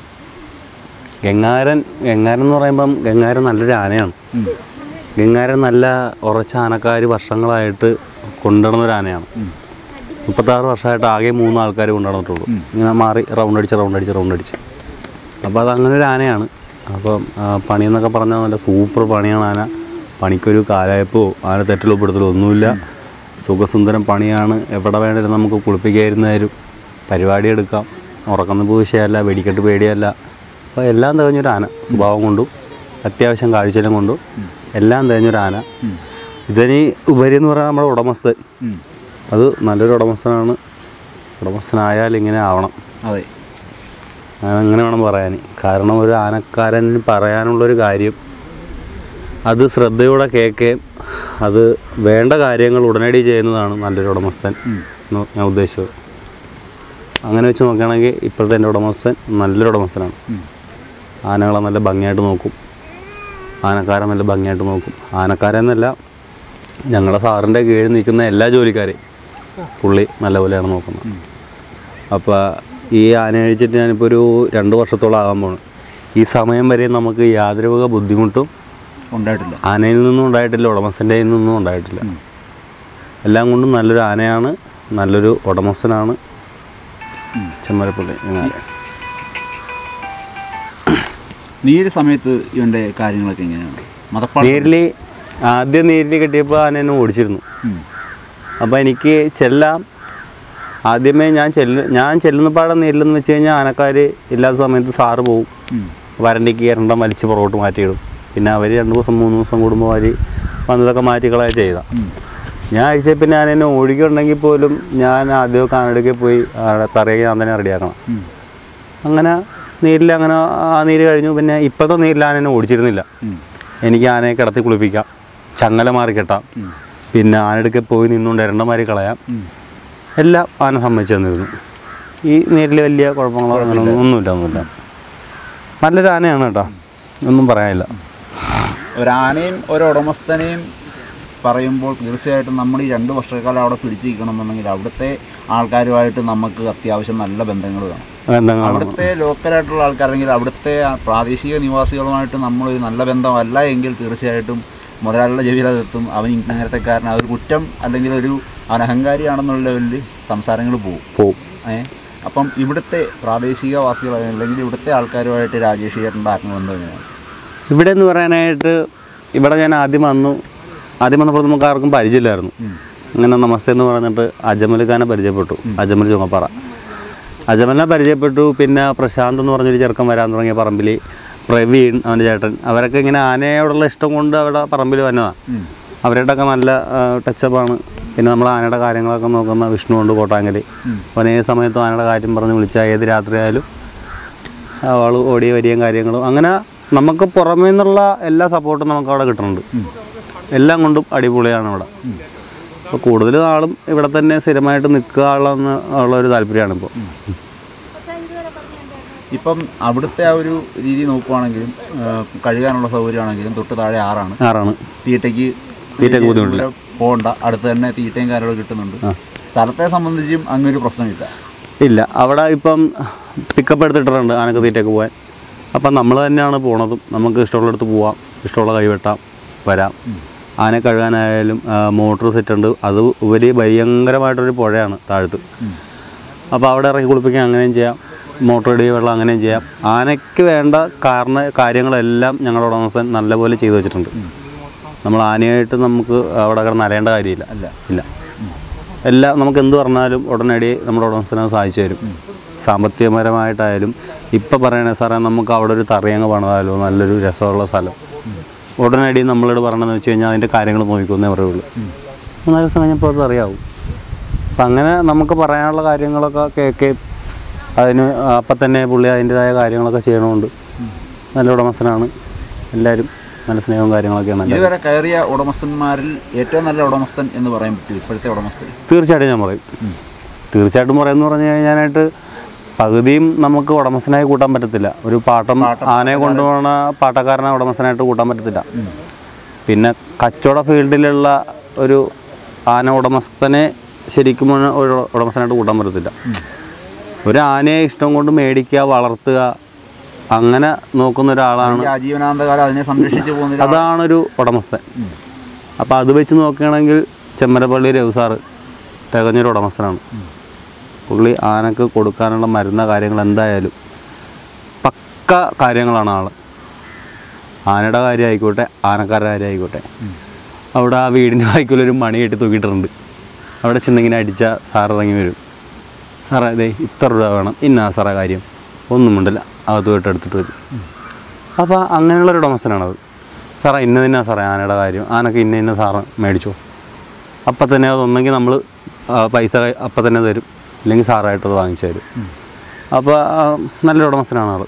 ഗംഗാധരൻ ഗംഗാധരൻ എന്ന് പറയുമ്പം ഗംഗാധരൻ നല്ലൊരു ആനയാണ്. ഗംഗാധരൻ നല്ല ഉറച്ച ആനക്കാർ വർഷങ്ങളായിട്ട് കൊണ്ടുനടന്നൊരു ആനയാണ്. മുപ്പത്താറ് വർഷമായിട്ട് ആകെ മൂന്ന് ആൾക്കാർ കൊണ്ടുനടന്നിട്ടുള്ളൂ. ഇങ്ങനെ മാറി റൗണ്ട് അടിച്ച് റൗണ്ട് അടിച്ച് റൗണ്ട് അടിച്ച് അപ്പോൾ അത് അങ്ങനെ ഒരു ആനയാണ്. അപ്പം പണിയെന്നൊക്കെ പറഞ്ഞാൽ നല്ല സൂപ്പർ പണിയാണ് ആന. പണിക്കൊരു കാലായപ്പോ ആന തെറ്റലോ പെടുത്തലോ ഒന്നുമില്ല. സുഖസുന്ദരം പണിയാണ്. എവിടെ വേണേലും നമുക്ക് കുളിപ്പിക്കായിരുന്നാലും പരിപാടി എടുക്കാം. ഉറക്കുന്ന വിഷയമല്ല, വെടിക്കെട്ട് പേടിയല്ല. അപ്പോൾ എല്ലാം തികഞ്ഞൊരു ആന. സ്വഭാവം കൊണ്ടും അത്യാവശ്യം കാഴ്ചയിലും കൊണ്ടും എല്ലാം തികഞ്ഞൊരു ആന. ഇതിന് ഉപരി എന്ന് പറഞ്ഞാൽ നമ്മുടെ ഉടമസ്ഥൻ, അത് നല്ലൊരു ഉടമസ്ഥനാണ്. ഉടമസ്ഥനായാൽ ഇങ്ങനെ ആവണം. അതെ, അങ്ങനെ വേണം പറയാൻ. കാരണം ഒരു ആനക്കാരന് പറയാനുള്ളൊരു കാര്യം അത് ശ്രദ്ധയോടെ കേൾക്കുകയും അത് വേണ്ട കാര്യങ്ങൾ ഉടനടി ചെയ്യുന്നതാണ് നല്ലൊരു ഉടമസ്ഥൻ എന്ന് ഞാൻ ഉദ്ദേശിച്ചത്. അങ്ങനെ വെച്ച് നോക്കുകയാണെങ്കിൽ ഇപ്പോഴത്തെ എൻ്റെ ഉടമസ്ഥൻ നല്ലൊരു ഉടമസ്ഥനാണ്. ആനകളെ നല്ല ഭംഗിയായിട്ട് നോക്കും, ആനക്കാരെ നല്ല ഭംഗിയായിട്ട് നോക്കും. ആനക്കാരെന്നല്ല, ഞങ്ങളുടെ സാറിൻ്റെ കീഴിൽ നിൽക്കുന്ന എല്ലാ ജോലിക്കാരെയും പുള്ളി നല്ലപോലെയാണ് നോക്കുന്നത്. അപ്പോൾ ഈ ആന കഴിച്ചിട്ട് ഞാനിപ്പോൾ ഒരു രണ്ട് വർഷത്തോളം ആകാൻ പോകണം. ഈ സമയം വരെ നമുക്ക് യാതൊരു വക ബുദ്ധിമുട്ടും ഉണ്ടായിട്ടില്ല. ആനയിൽ നിന്നും ഉണ്ടായിട്ടില്ല, ഉടമസ്ഥൻ്റെ നിന്നും ഉണ്ടായിട്ടില്ല. എല്ലാം കൊണ്ടും നല്ലൊരു ആനയാണ്, നല്ലൊരു ഉടമസ്ഥനാണ് ചെമ്മാരപ്പള്ളി. നീര് സമയത്ത് ഇവൻ്റെ കാര്യങ്ങളൊക്കെ എങ്ങനെയാണ്? നീരിൽ ആദ്യം നീരിൽ കെട്ടിയപ്പോൾ ആന എന്നെ ഓടിച്ചിരുന്നു. അപ്പോൾ എനിക്ക് ചെല്ലാം, ആദ്യമേ ഞാൻ ചെല്ലു ഞാൻ ചെല്ലുന്ന പാടം നീരിലെന്ന് വെച്ച് കഴിഞ്ഞാൽ ആനക്കാർ ഇല്ലാത്ത സമയത്ത് സാറ് പോവും, വരണ്ടിക്ക് രണ്ടെണ്ണം വലിച്ച് പുറകോട്ട് മാറ്റിയിടും. പിന്നെ അവർ രണ്ട് ദിവസം മൂന്ന് ദിവസം കൂടുമ്പോൾ അവർ വന്നതൊക്കെ മാറ്റിക്കളയാ ചെയ്താൽ. ഞാൻ അഴിച്ച പിന്നെ ഞാൻ എന്നെ ഓടിക്കുന്നുണ്ടെങ്കിൽ പോലും ഞാൻ ആദ്യമൊക്കെ ആനടുക്കെ പോയി തറയൊക്കെ ഞാൻ തന്നെ റെഡിയാക്കണം. അങ്ങനെ നീരിൽ അങ്ങനെ ആ നീര് കഴിഞ്ഞു. പിന്നെ ഇപ്പോഴത്തെ നീരിൽ ആന എന്നെ ഓടിച്ചിരുന്നില്ല. എനിക്ക് ആനയെ കിടത്തി കുളിപ്പിക്കാം, ചങ്ങല മാറി കെട്ടാം, പിന്നെ ആനടുക്കെ പോയി നിന്നുകൊണ്ട് ഇരണ്ടമാരി കളയാം, എല്ലാം ആന സമ്മതിച്ചു തന്നിരുന്നു. ഈ നീരിൽ വലിയ കുഴപ്പങ്ങളോ അങ്ങനെ ഒന്നുമില്ല ഒന്നുമില്ല നല്ലൊരു ആനയാണ് കേട്ടോ, ഒന്നും പറയാനില്ല. ഒരാനയും ഒരു ഉടമസ്ഥനെയും പറയുമ്പോൾ തീർച്ചയായിട്ടും നമ്മൾ ഈ രണ്ട് വർഷക്കാലം അവിടെ പിടിച്ചിരിക്കണമെന്നുണ്ടെങ്കിൽ അവിടുത്തെ ആൾക്കാരുമായിട്ട് നമുക്ക് അത്യാവശ്യം നല്ല ബന്ധങ്ങൾ വേണം. അവിടുത്തെ ലോക്കലായിട്ടുള്ള ആൾക്കാരെങ്കിൽ അവിടുത്തെ പ്രാദേശിക നിവാസികളുമായിട്ട് നമ്മൾ നല്ല ബന്ധമല്ല എങ്കിൽ തീർച്ചയായിട്ടും മുതലാളിയുടെ ചെവിയിലെത്തും. അവൻ ഇങ്ങനത്തെക്കാരൻ, അതൊരു കുറ്റം അല്ലെങ്കിൽ ഒരു അവൻ അഹങ്കാരിയാണെന്നുള്ള ലെവലിൽ സംസാരങ്ങൾ പോകും പോകും ഏഹ് അപ്പം ഇവിടുത്തെ പ്രാദേശികവാസികൾ അല്ലെങ്കിൽ ഇവിടുത്തെ ആൾക്കാരുമായിട്ട് രാജേഷ് ചേട്ടൻ്റെ ആത്മബന്ധം എങ്ങനെയാണ്? ഇവിടെ എന്ന് പറയാനായിട്ട് ഇവിടെ ഞാൻ ആദ്യം വന്നു ആദ്യം വന്നപ്പോൾ നമുക്ക് ആർക്കും പരിചയമില്ലായിരുന്നു. അങ്ങനെ നമസ്തേ എന്ന് പറഞ്ഞിട്ട് അജമൽ ഖാനെ പരിചയപ്പെട്ടു. അജമൽ ചുങ്ങപ്പാറ അജമലിനെ പരിചയപ്പെട്ടു. പിന്നെ പ്രശാന്ത് എന്ന് പറഞ്ഞൊരു ചെറുക്കൻ വരാൻ തുടങ്ങിയ പറമ്പിൽ, പ്രവീൺ അവൻ്റെ ചേട്ടൻ, അവരൊക്കെ ഇങ്ങനെ ആനയോടുള്ള ഇഷ്ടം കൊണ്ട് അവിടെ പറമ്പിൽ വന്നതാണ്. അവരുടെയൊക്കെ നല്ല ടച്ചപ്പാണ്. പിന്നെ നമ്മൾ ആനയുടെ കാര്യങ്ങളൊക്കെ നോക്കുന്ന വിഷ്ണു കൊണ്ട് കോട്ടാങ്കൽ, അവൻ ഏത് സമയത്തും ആനയുടെ കാര്യം പറഞ്ഞ് വിളിച്ചാൽ ഏത് രാത്രിയായാലും അവൾ ഓടിയ വരികയും കാര്യങ്ങളും. അങ്ങനെ നമുക്ക് പുറമേ നിന്നുള്ള എല്ലാ സപ്പോർട്ടും നമുക്ക് അവിടെ കിട്ടുന്നുണ്ട്. എല്ലാം കൊണ്ടും അടിപൊളിയാണ് ഇവിടെ. അപ്പോൾ കൂടുതൽ നാളും ഇവിടെ തന്നെ സ്ഥിരമായിട്ട് നിൽക്കാനുള്ള ഉള്ളൊരു താല്പര്യമാണ് ഇപ്പോൾ. ഇപ്പം അവിടുത്തെ ആ ഒരു രീതി നോക്കുവാണെങ്കിലും കഴുകാനുള്ള സൗകര്യമാണെങ്കിലും തൊട്ട് താഴെ ആറാണ് ആറാണ് തീറ്റയ്ക്ക് തീറ്റയ്ക്ക് ബുദ്ധിമുട്ടില്ല, പോകണ്ട, അടുത്ത് തന്നെ തീറ്റയും കാര്യങ്ങളും കിട്ടുന്നുണ്ട്. സ്ഥലത്തെ സംബന്ധിച്ചും അങ്ങനൊരു പ്രശ്നമില്ല. ഇല്ല, അവിടെ ഇപ്പം പിക്കപ്പ് എടുത്തിട്ടുണ്ട് ആനക്ക് തീറ്റയ്ക്ക് പോകാൻ. അപ്പം നമ്മൾ തന്നെയാണ് പോണതും. നമുക്ക് ഇഷ്ടമുള്ളിടത്ത് പോവാം, ഇഷ്ടമുള്ള കൈ വെട്ടാം, വരാം. ആനയെ കഴുകാനായാലും മോട്ടോർ സെറ്റുണ്ട്. അത് വലിയ ഭയങ്കരമായിട്ടൊരു പുഴയാണ് താഴത്ത്. അപ്പോൾ അവിടെ ഇറങ്ങി കുളിപ്പിക്കാൻ അങ്ങനെയും ചെയ്യാം, മോട്ടോർ ഇടുക വെള്ളം അങ്ങനെയും ചെയ്യാം. ആനയ്ക്ക് വേണ്ട കാരണ കാര്യങ്ങളെല്ലാം ഞങ്ങളുടെ ഉടമസ്ഥൻ നല്ലപോലെ ചെയ്തു വെച്ചിട്ടുണ്ട്. നമ്മൾ ആനയായിട്ട് നമുക്ക് അവിടെ കിടന്ന് അലയേണ്ട കാര്യമില്ല. അല്ല ഇല്ല എല്ലാം നമുക്ക് എന്ത് പറഞ്ഞാലും ഉടനടി നമ്മുടെ ഉടമസ്ഥനെ സഹായിച്ചു തരും. സാമ്പത്തികപരമായിട്ടായാലും ഇപ്പം പറയണേ സാറേ നമുക്ക് അവിടെ ഒരു തറയങ്ങ് പണിതാലോ, നല്ലൊരു രസമുള്ള സ്ഥലം, ഉടനടി നമ്മളോട് പറയണമെന്ന് വെച്ച് കഴിഞ്ഞാൽ അതിൻ്റെ കാര്യങ്ങൾ നോക്കിക്കൊന്നേ പറയുള്ളൂ. മൂന്നാല് ദിവസം കഴിഞ്ഞപ്പോൾ അത് അറിയാവും. അപ്പം അങ്ങനെ നമുക്ക് പറയാനുള്ള കാര്യങ്ങളൊക്കെ കേൾക്കുകയും അതിന് അപ്പം തന്നെ പുള്ളി അതിൻ്റെതായ കാര്യങ്ങളൊക്കെ ചെയ്യണമുണ്ട്. നല്ല ഉടമസ്ഥനാണ്. എല്ലാവരും നല്ല സ്നേഹവും കാര്യങ്ങളൊക്കെയാണ്. ഇതുവരെ കയറിയ ഉടമസ്ഥന്മാരിൽ ഏറ്റവും നല്ല ഉടമസ്ഥൻ എന്ന് പറയാൻ പറ്റും ഇപ്പോഴത്തെ ഉടമസ്ഥൻ? തീർച്ചയായിട്ടും ഞാൻ പറയും. തീർച്ചയായിട്ടും പറയുമെന്ന് പറഞ്ഞു കഴിഞ്ഞാനായിട്ട് പകുതിയും നമുക്ക് ഉടമസ്ഥനായി കൂട്ടാൻ പറ്റത്തില്ല. ഒരു പാട്ടം ആനയെ കൊണ്ടുപോകുന്ന പാട്ടക്കാരനെ ഉടമസ്ഥനായിട്ട് കൂട്ടാൻ പറ്റത്തില്ല. പിന്നെ കച്ചവട ഫീൽഡിലുള്ള ഒരു ആന ഉടമസ്ഥനെ ശരിക്കും ഒരു ഉടമസ്ഥനായിട്ട് കൂട്ടാൻ പറ്റത്തില്ല. ഒരു ആനയെ ഇഷ്ടം കൊണ്ട് മേടിക്കുക, വളർത്തുക, അങ്ങനെ നോക്കുന്ന ഒരാളാണ് ആജീവനാന്തകാലം അതിനെ സംരക്ഷിച്ചു പോകുന്നത്. അതാണൊരു ഉടമസ്ഥൻ. അപ്പോൾ അത് വെച്ച് നോക്കുകയാണെങ്കിൽ ചെമ്മരപ്പള്ളി രവിസാറ് തികഞ്ഞൊരു ഉടമസ്ഥനാണ്. പുള്ളി ആനക്ക് കൊടുക്കാനുള്ള മരുന്ന കാര്യങ്ങൾ എന്തായാലും പക്ക കാര്യങ്ങളാണ് ആൾ. ആനയുടെ കാര്യം ആയിക്കോട്ടെ, ആനക്കാരുടെ കാര്യം ആയിക്കോട്ടെ. അവിടെ ആ വീടിൻ്റെ വായിക്കൊരു മണി കെട്ടി തൂക്കിയിട്ടുണ്ട്. അവിടെ ചെന്നിങ്ങനെ അടിച്ചാൽ സാർ ഇറങ്ങി വരും. സാറേ അതെ ഇത്ര രൂപ വേണം, ഇന്നാ സാറേ കാര്യം, ഒന്നും ഉണ്ടല്ല, അകത്ത് പോയിട്ട് എടുത്തിട്ട് വരും. അപ്പോൾ അങ്ങനെയുള്ളൊരു ഉടമസ്ഥനാണത്. സാറേ ഇന്ന തന്നെ സാറേ ആനയുടെ കാര്യം, ആനക്ക് ഇന്ന ഇന്ന സാറ് മേടിച്ചോ. അപ്പം തന്നെ അതൊന്നെങ്കിൽ നമ്മൾ പൈസ അപ്പം തന്നെ തരും, ഇല്ലെങ്കിൽ സാറായിട്ടത് വാങ്ങിച്ചു തരും. അപ്പോൾ നല്ലൊരു ഉടമസ്ഥനാണ് ആൾ.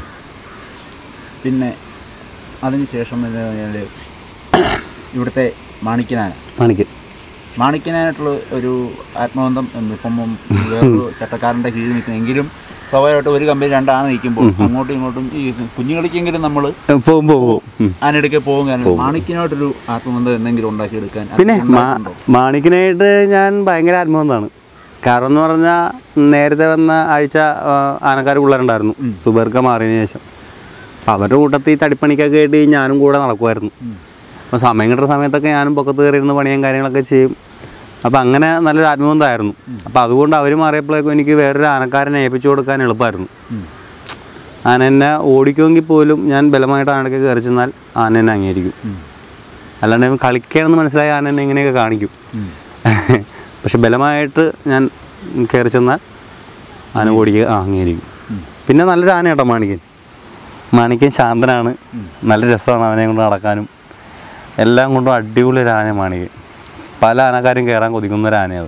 പിന്നെ അതിന് ശേഷം എന്ന് പറഞ്ഞാൽ ഇവിടുത്തെ മാണിക്കനാന മാണിക്കൻ മാണിക്കനായിട്ടുള്ള ഒരു ആത്മബന്ധം ഇപ്പം വേറൊരു ചട്ടക്കാരൻ്റെ കീഴിൽ നിൽക്കുന്നെങ്കിലും സ്വാഭാവികമായിട്ട് ഒരു കമ്പനി രണ്ടാന നിൽക്കുമ്പോൾ അങ്ങോട്ടും ഇങ്ങോട്ടും ഈ കുഞ്ഞുങ്ങളിക്കെങ്കിലും നമ്മൾ പോകും പോകും ആനയെടുക്കെ പോകും. കാരണം മാണിക്കനായിട്ടൊരു ആത്മബന്ധം എന്തെങ്കിലും ഉണ്ടാക്കിയെടുക്കാൻ. പിന്നെ മാണിക്കനായിട്ട് ഞാൻ ഭയങ്കര ആത്മബന്ധമാണ്. കാരണം എന്ന് പറഞ്ഞാൽ നേരത്തെ വന്ന ആഴ്ച ആനക്കാർ പിള്ളേരുണ്ടായിരുന്നു സുബർക്ക മാറിയതിന് ശേഷം. അപ്പം അവരുടെ കൂട്ടത്തിൽ തടിപ്പണിക്കൊക്കെ ആയിട്ട് ഞാനും കൂടെ നടക്കുമായിരുന്നു. അപ്പോൾ സമയം കിട്ടുന്ന സമയത്തൊക്കെ ഞാനും പൊക്കത്ത് കയറിയിരുന്ന് പണിയും കാര്യങ്ങളൊക്കെ ചെയ്യും. അപ്പം അങ്ങനെ നല്ലൊരു ആത്മബന്ധമായിരുന്നു. അപ്പം അതുകൊണ്ട് അവർ മാറിയപ്പോഴേക്കും എനിക്ക് വേറൊരു ആനക്കാരനെ ഏൽപ്പിച്ചു കൊടുക്കാൻ എളുപ്പമായിരുന്നു. ആന എന്നെ ഓടിക്കുമെങ്കിൽ പോലും ഞാൻ ബലമായിട്ട് ആനയ്ക്ക് കയറി ചെന്നാൽ ആന എന്നെ അംഗീകരിക്കും. അല്ലാണ്ട് കളിക്കണമെന്ന് മനസ്സിലായ ആന എന്നെ ഇങ്ങനെയൊക്കെ കാണിക്കും. പക്ഷെ ബലമായിട്ട് ഞാൻ കയറി ചെന്നാൽ ആന ഓടിക്കുക ആ അംഗീകരിക്കും. പിന്നെ നല്ലൊരു ആന കേട്ടോ മാണിക്കൻ. മാണിക്കൻ ശാന്തനാണ്, നല്ല രസമാണ് അവനെ കൊണ്ട് നടക്കാനും എല്ലാം കൊണ്ടും അടിപൊളി ഒരു ആന മാണിക്കൻ. പല ആനക്കാരും കയറാൻ കൊതിക്കുന്ന ഒരു ആനയത്.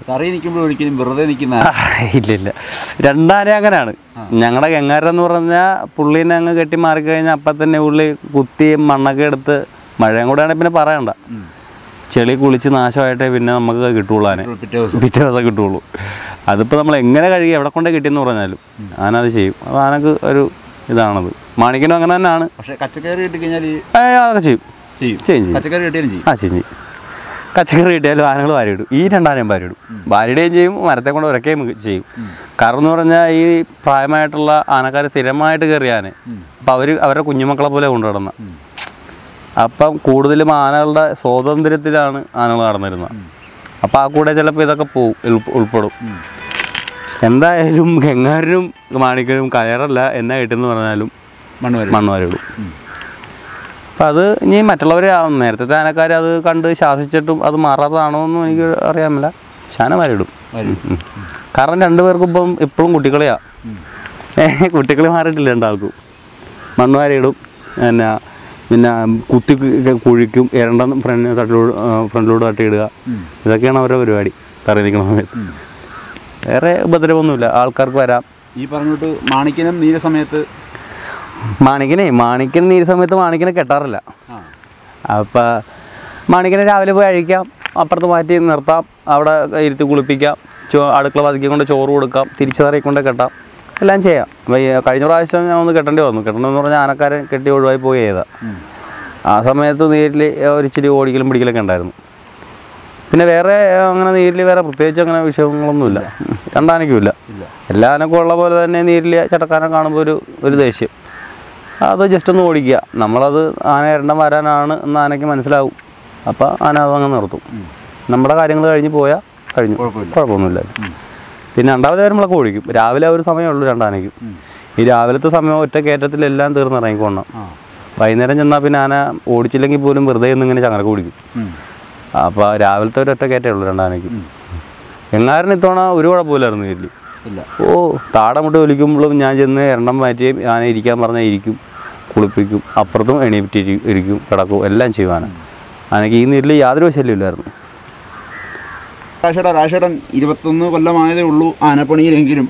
ഇല്ല ഇല്ല രണ്ടാന അങ്ങനെയാണ്. ഞങ്ങളുടെ ഗംഗാരെന്ന് പറഞ്ഞാൽ പുള്ളീനെ അങ്ങ് കെട്ടി മാറിക്കഴിഞ്ഞാൽ അപ്പം തന്നെ പുള്ളി കുത്തി മണ്ണൊക്കെ എടുത്ത്, മഴയും കൂടെ ആണെങ്കിൽ പിന്നെ പറയണ്ട, ചെളി കുളിച്ച് നാശമായിട്ടേ പിന്നെ നമുക്ക് കിട്ടുള്ളൂ. ആന പിറ്റേ ദിവസം കിട്ടുള്ളൂ. അതിപ്പോൾ നമ്മൾ എങ്ങനെ കഴുകി എവിടെ കൊണ്ടേ കിട്ടിയെന്ന് പറഞ്ഞാലും ആന അത് ചെയ്യും. അത് ആനക്ക് ഒരു ഇതാണത്. മാണിക്കനും അങ്ങനെ തന്നെയാണ്. പക്ഷേ കച്ചക്കറി കിട്ടി കഴിഞ്ഞാൽ അതൊക്കെ ചെയ്യും ചെയ്യും ചെയ്യും പച്ചക്കറി കിട്ടിയാലും ചെയ്യും. ആ ചെയ്യും. കച്ചക്കറി കിട്ടിയാലും ആനകൾ വാരിയിടും. ഈ രണ്ടാനയും വാരിയിടും. വാരിടുകയും ചെയ്യും, മരത്തെ കൊണ്ട് ഉരക്കുകയും ചെയ്യും. കാരണം എന്ന് പറഞ്ഞാൽ ഈ പ്രായമായിട്ടുള്ള ആനക്കാർ സ്ഥിരമായിട്ട് കയറിയ ആന. അപ്പം അവർ അവരുടെ കുഞ്ഞുമക്കളെ പോലെ കൊണ്ടുനടന്ന. അപ്പം കൂടുതലും ആനകളുടെ സ്വാതന്ത്ര്യത്തിലാണ് ആനകൾ നടന്നിരുന്നത്. അപ്പം ആ കൂടെ ചിലപ്പോൾ ഇതൊക്കെ പോവും, ഉൾപ്പെടും. എന്തായാലും ഗംഗാരനും മാണിക്കനും കയറല്ല എന്നാ കിട്ടുമെന്ന് പറഞ്ഞാലും മണ്ണ് മണ്ണുവാരിടും. അപ്പം അത് ഇനി മറ്റുള്ളവർ നേരത്തെ ആനക്കാർ അത് കണ്ട് ശാസിച്ചിട്ടും അത് മാറാത്തതാണോ എന്നും എനിക്ക് അറിയാമില്ല. ശാന വാരിടും. കാരണം രണ്ടുപേർക്കും ഇപ്പം എപ്പോഴും കുട്ടിക്കളിയാണ്. കുട്ടിക്കളി മാറിയിട്ടില്ല രണ്ടാൾക്കും. മണ്ണ് വാരിയിടും. പിന്നെ പിന്നെ കുത്തി കുഴിക്കും, ഇരണ്ട ഫ്രണ്ട് തട്ടിലൂടെ ഫ്രണ്ടിലൂടെ തട്ടിയിടുക. ഇതൊക്കെയാണ് അവരുടെ പരിപാടി തറ നിൽക്കുന്ന സമയത്ത്. വേറെ ഉപദ്രവമൊന്നുമില്ല, ആൾക്കാർക്ക് വരാം. ഈ പറഞ്ഞിട്ട് മാണിക്കനും നീല സമയത്ത് മാണിക്കനെ മാണിക്കൻ നീല സമയത്ത് മാണിക്കനെ കെട്ടാറില്ല. അപ്പം മാണിക്കനെ രാവിലെ പോയി അഴിക്കാം, അപ്പുറത്ത് മാറ്റി നിർത്താം, അവിടെ ഇരുത്തി കുളിപ്പിക്കാം, ചോ അടുക്കള പതുക്കി കൊണ്ട് ചോറ് കൊടുക്കാം, തിരിച്ചു തറയിൽ കൊണ്ട് കെട്ടാം, എല്ലാം ചെയ്യാം. കഴിഞ്ഞ പ്രാവശ്യം ഞാൻ ഒന്ന് കെട്ടേണ്ടി വന്നു. കെട്ടണമെന്ന് പറഞ്ഞാൽ ആനക്കാരെ കെട്ടി ഒഴിവായി പോയി ചെയ്താൽ ആ സമയത്ത് നീരിൽ ഒരിച്ചിരി ഓടിക്കലും പിടിക്കലൊക്കെ ഉണ്ടായിരുന്നു. പിന്നെ വേറെ അങ്ങനെ നീരിൽ വേറെ പ്രത്യേകിച്ച് അങ്ങനെ വിഷയങ്ങളൊന്നുമില്ല. രണ്ടാനയ്ക്കുമില്ല. എല്ലാ ആനക്കും ഉള്ള പോലെ തന്നെ നീരിൽ ചട്ടക്കാരനെ കാണുമ്പോൾ ഒരു ഒരു ദേഷ്യം. അത് ജസ്റ്റ് ഒന്ന് ഓടിക്കുക. നമ്മളത് ആന എണ്ണം വരാനാണ് എന്ന് ആനയ്ക്ക് മനസ്സിലാവും. അപ്പോൾ ആന അതങ്ങനെ നിർത്തും. നമ്മുടെ കാര്യങ്ങൾ കഴിഞ്ഞ് പോയാൽ കഴിഞ്ഞു, കുഴപ്പമൊന്നുമില്ല. പിന്നെ രണ്ടാമത് വരുമ്പോഴൊക്കെ ഓടിക്കും. രാവിലെ ഒരു സമയമുള്ളൂ രണ്ടാനയ്ക്കും. ഈ രാവിലത്തെ സമയം ഒറ്റ കയറ്റത്തിലെല്ലാം തീർന്നിറങ്ങിക്കൊള്ളണം. വൈകുന്നേരം ചെന്നാൽ പിന്നെ ആന ഓടിച്ചില്ലെങ്കിൽ പോലും വെറുതെ ഒന്നിങ്ങനെ ചങ്ങലക്ക് ഓടിക്കും. അപ്പോൾ രാവിലത്തെ ഒരു ഒറ്റ കയറ്റേ ഉള്ളൂ രണ്ടാനയ്ക്ക്. എങ്ങാരന് ഇത്തവണ ഒരു കുഴപ്പമില്ലായിരുന്നു വീട്ടിൽ. ഇല്ല. ഓ താടമുട്ട് വലിക്കുമ്പോഴും ഞാൻ ചെന്ന് എണ്ണം മാറ്റി ആന ഇരിക്കാൻ പറഞ്ഞാൽ ഇരിക്കും, കുളിപ്പിക്കും, അപ്പുറത്തും എണീറ്റ് ഇരിക്കും, കിടക്കും, എല്ലാം ചെയ്യും ആന. ആനയ്ക്ക് ഈ നീരിൽ യാതൊരു ശല്യമില്ലായിരുന്നു. രാഷേട്ടൻ രാഷേട്ടൻ ഇരുപത്തൊന്ന് കൊല്ലമായതേ ഉള്ളൂ ആനപ്പണിയിലെങ്കിലും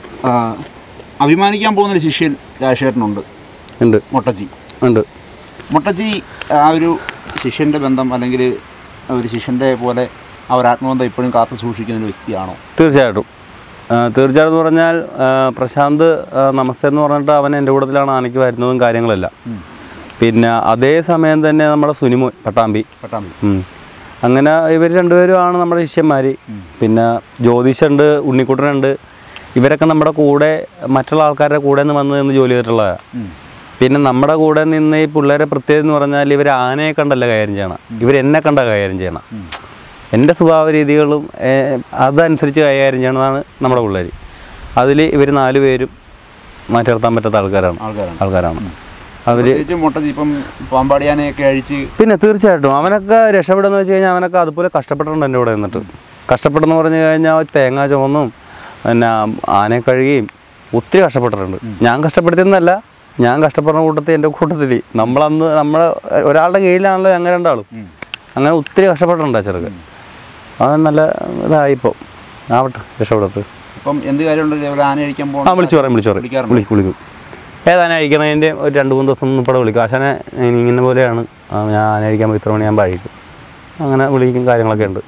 അഭിമാനിക്കാൻ പോകുന്നൊരു ശിഷ്യൻ രാഷേട്ടനുണ്ട്. ഉണ്ട്. മൊട്ടച്ചി ഉണ്ട്. മൊട്ടച്ചി ആ ഒരു ശിഷ്യൻ്റെ ബന്ധം അല്ലെങ്കിൽ ഒരു ശിഷ്യൻ്റെ പോലെ ആ ഒരു ആത്മബന്ധം ഇപ്പോഴും കാത്തു സൂക്ഷിക്കുന്ന ഒരു വ്യക്തിയാണോ? തീർച്ചയായിട്ടും. തീർച്ചയായിട്ടും എന്ന് പറഞ്ഞാൽ പ്രശാന്ത് നമസ്തേ എന്ന് പറഞ്ഞിട്ട് അവൻ എൻ്റെ കൂട്ടത്തിലാണ് ആനയ്ക്ക് വരുന്നതും കാര്യങ്ങളെല്ലാം. പിന്നെ അതേ സമയം തന്നെ നമ്മുടെ സുനിമോൻ പട്ടാമ്പി പട്ടാമ്പി അങ്ങനെ ഇവർ രണ്ടുപേരുമാണ് നമ്മുടെ ശിഷ്യന്മാർ. പിന്നെ ജ്യോതിഷുണ്ട്, ഉണ്ണിക്കുട്ടനുണ്ട്. ഇവരൊക്കെ നമ്മുടെ കൂടെ മറ്റുള്ള ആൾക്കാരുടെ കൂടെ നിന്ന് വന്ന് നിന്ന് ജോലി ചെയ്തിട്ടുള്ളതാണ്. പിന്നെ നമ്മുടെ കൂടെ നിന്ന് ഈ പിള്ളേരെ പ്രത്യേകത എന്ന് പറഞ്ഞാൽ ഇവർ ആനയെ കണ്ടല്ല കൈകാര്യം ചെയ്യണം, ഇവരെന്നെ കണ്ട കൈകാര്യം ചെയ്യണം. എൻ്റെ സ്വഭാവ രീതികളും അതനുസരിച്ച് കൈകാര്യം ചെയ്യണതാണ് നമ്മുടെ പിള്ളേർ. അതിൽ ഇവർ നാല് പേരും മാറ്റി നിർത്താൻ പറ്റാത്ത ആൾക്കാരാണ് ആൾക്കാരാണ് അവർ. ഇപ്പം പാമ്പാടിയാനയൊക്കെ അഴിച്ച് പിന്നെ തീർച്ചയായിട്ടും അവനൊക്കെ രക്ഷപ്പെടുമെന്ന് വെച്ച് കഴിഞ്ഞാൽ അവനൊക്കെ അതുപോലെ കഷ്ടപ്പെട്ടിട്ടുണ്ട് എൻ്റെ കൂടെ നിന്നിട്ട്. കഷ്ടപ്പെട്ടെന്ന് പറഞ്ഞു കഴിഞ്ഞാൽ തേങ്ങ ചുവന്നും പിന്നെ ആനയെ കഴുകിയും ഒത്തിരി കഷ്ടപ്പെട്ടിട്ടുണ്ട്. ഞാൻ കഷ്ടപ്പെടുത്തിയെന്നല്ല, ഞാൻ കഷ്ടപ്പെടുന്ന കൂട്ടത്തിൽ എൻ്റെ കൂട്ടത്തിൽ നമ്മളന്ന് നമ്മളെ ഒരാളുടെ കീഴിലാണല്ലോ അങ്ങനെ രണ്ടാളും. അങ്ങനെ ഒത്തിരി കഷ്ടപ്പെട്ടിട്ടുണ്ട് ആ ചെറുക്കൻ. അവൻ നല്ല ഇതായിപ്പോൾ ആവട്ടെ, രക്ഷപ്പെടത്ത്. ഇപ്പം എന്ത് കാര്യമുണ്ട് ആന കഴിക്കാൻ പോകും? ആ വിളിച്ചു പറയും, വിളിച്ചു പറയും, വിളിക്കും വിളിക്കും. ഏതാന കഴിക്കണതിൻ്റെ ഒരു രണ്ട് മൂന്ന് ദിവസം മുമ്പ് വിളിക്കും. ആശാനെ ഇങ്ങനെ പോലെയാണ്, ഞാൻ ആന കഴിക്കാൻ ഇത്ര മണി ഞാൻ കഴിക്കും, അങ്ങനെ വിളിക്കും. കാര്യങ്ങളൊക്കെ ഉണ്ട്.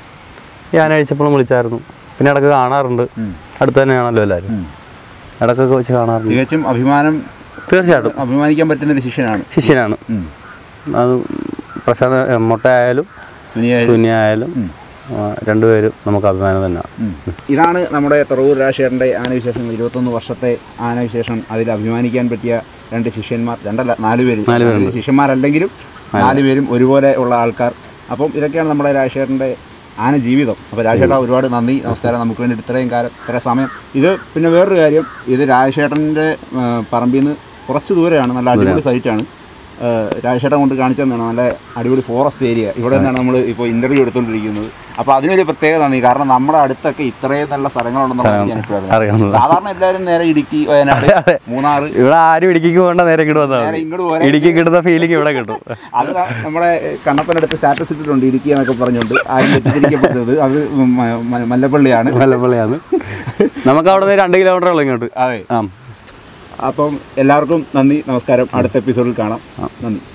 ഈ ആന കഴിച്ചപ്പോഴും വിളിച്ചായിരുന്നു. പിന്നെ ഇടയ്ക്ക് കാണാറുണ്ട്, അടുത്ത് തന്നെയാണല്ലോ എല്ലാവരും, ഇടയ്ക്കൊക്കെ വെച്ച് കാണാറുണ്ട്. തികച്ചും അഭിമാനം, തീർച്ചയായിട്ടും അഭിമാനിക്കാൻ പറ്റുന്ന ഒരു ശിഷ്യനാണ് ശിഷ്യനാണ് അത്. പ്രശാന്ത് മൊട്ട ആയാലും സുനിയ ആയാലും രണ്ടുപേരും നമുക്ക് അഭിമാനം തന്നെയാണ്. ഇതാണ് നമ്മുടെ തുറവൂർ രാജശേഖരൻ്റെ ആനവിശേഷം. ഇരുപത്തൊന്ന് വർഷത്തെ ആനവിശേഷം. അതിൽ അഭിമാനിക്കാൻ പറ്റിയ രണ്ട് ശിഷ്യന്മാർ, രണ്ടല്ല നാല് പേര്, നാല് പേര് ശിഷ്യന്മാരല്ലെങ്കിലും നാല് പേരും ഒരുപോലെ ഉള്ള ആൾക്കാർ. അപ്പം ഇതൊക്കെയാണ് നമ്മുടെ രാജശേഖരൻ്റെ ആന ജീവിതം. അപ്പോൾ രാജശേഖരൻ ഒരുപാട് നന്ദി, നമസ്കാരം. നമുക്ക് വേണ്ടി ഇത്രയും കാലം ഇത്ര സമയം. ഇത് പിന്നെ വേറൊരു കാര്യം, ഇത് രാജശേഖരൻ്റെ പറമ്പിൽ നിന്ന് കുറച്ച് ദൂരെയാണ്, നല്ല അടിപൊളി സൈറ്റാണ്. രാജശേഖരൻ കൊണ്ട് കാണിച്ചു തന്നെയാണ്, നല്ല അടിപൊളി ഫോറസ്റ്റ് ഏരിയ. ഇവിടെ നിന്നാണ് നമ്മൾ ഇപ്പോൾ ഇൻ്റർവ്യൂ എടുത്തുകൊണ്ടിരിക്കുന്നത്. അപ്പോൾ അതിനൊരു പ്രത്യേകത നന്ദി, കാരണം നമ്മുടെ അടുത്തൊക്കെ ഇത്രയും നല്ല സ്ഥലങ്ങളുണ്ടെന്ന് ഞാൻ ഇപ്പോഴും. സാധാരണ എല്ലാവരും നേരെ ഇടുക്കി, വയനാട്, മൂന്നാർ, ഇവിടെ ആരും ഇടുക്കിക്ക് പോകേണ്ട, നേരെ ഇങ്ങോട്ട് വന്നാൽ ഇങ്ങോട്ട് പോരാ, ഇടുക്കി കിട്ടുന്ന ഫീലിംഗ് ഇവിടെ കിട്ടും. അത് നമ്മുടെ കണ്ണപ്പനടുത്ത് സ്റ്റാറ്റസ് ഇട്ടിട്ടുണ്ട് ഇടുക്കി എന്നൊക്കെ പറഞ്ഞുകൊണ്ട്, ആരും തെറ്റിദ്ധരിക്കപ്പെട്ടത് അത് മല്ലപ്പള്ളിയാണ്. മല്ലപ്പള്ളിയാണ്. നമുക്ക് അവിടെ നിന്ന് രണ്ട് കിലോമീറ്റർ ഉള്ളൂ ഇങ്ങോട്ട്. അതെ. ആ, അപ്പം എല്ലാവർക്കും നന്ദി, നമസ്കാരം. അടുത്ത എപ്പിസോഡിൽ കാണാം. നന്ദി.